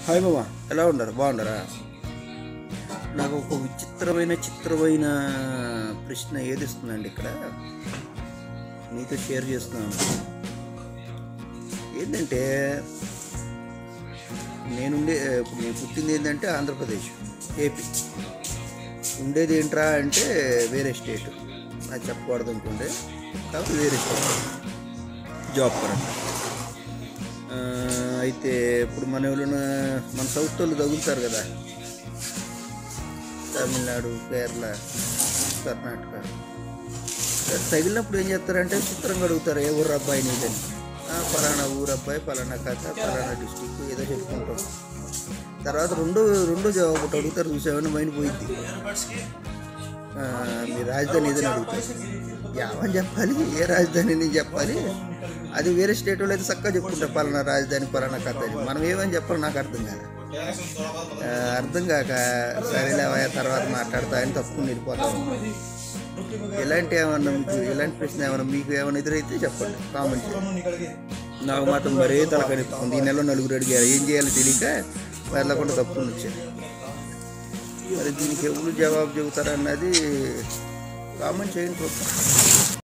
Hi మామ, ఎలా ఉన్నారు? బాగున్నారా? నాకు ఒక చిత్రమైన ప్రశ్న ఏదిస్తుందండి ఇక్కడ మీతో షేర్ చేస్తున్నాను. ఏంటంటే నేను పుట్టింది ఏంటంటే ఆంధ్రప్రదేశ్, ఏపీ. ఉండేది ఏంట్రా అంటే వేరే స్టేట్. నాకు చెప్పకూడదు అనుకుంటే కాబట్టి వేరే స్టేట్ జాబ్ పరంగా. అయితే ఇప్పుడు మన సౌత్ వాళ్ళు తగులుతారు కదా, తమిళనాడు, కేరళ, కర్ణాటక. తగిలినప్పుడు ఏం చేస్తారంటే చిత్రంగా అడుగుతారు, ఏ ఊరు అబ్బాయి నీదని. ఫలానా ఊరు అబ్బాయి, ఫలానా కథ, ఫలానా డిస్టిక్ ఏదో చెప్పుకుంటాం. తర్వాత రెండో జవాబు ఒకటి అడుగుతారు, చూసామని మైండ్ పోయింది. మీ రాజధాని ఏదని అడుగుతారు. ఏమని చెప్పాలి? ఏ రాజధాని నేను చెప్పాలి? అది వేరే స్టేట్ వాళ్ళు అయితే చక్కగా చెప్పుకుంటారు, పలానా రాజధాని, పలానా కథ అని. మనం ఏమని చెప్పాలి నాకు అర్థం కాక సరేలే తర్వాత మాట్లాడతా అని తప్పుకుని వెళ్ళిపోతాం. ఎలాంటి ప్రశ్న ఏమైనా మీకు ఏమైనా ఎదురైతే చెప్పండి, కామెంట్ చేయండి. నాకు మాత్రం మరే తలకనిస్తుంది. ఈ నెలలో 4 అడిగారు, ఏం చేయాలో తెలియక వెళ్ళకుండా తప్పుకుని వచ్చాను. మరి దీనికి ఎవరు జవాబు చెబుతారన్నది కామెంట్ చేయండి.